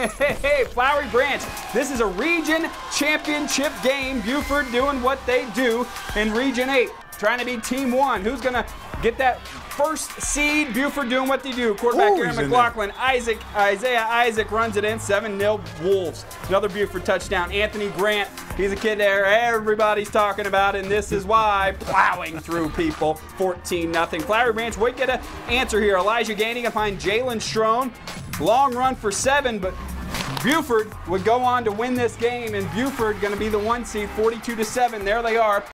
Hey, Flowery Branch, this is a region championship game. Buford doing what they do in Region 8, trying to be Team 1. Who's going to get that first seed? Buford doing what they do. Quarterback Aaron McLaughlin. Isaiah Isaac runs it in. 7-0 Wolves. Another Buford touchdown. Anthony Grant, he's a kid there everybody's talking about, and this is why. Plowing through people. 14-0. Flowery Branch would get an answer here. Elijah Gainey can find Jalen Strone. Long run for 7, but Buford would go on to win this game, and Buford going to be the 1 seed, 42-7. There they are.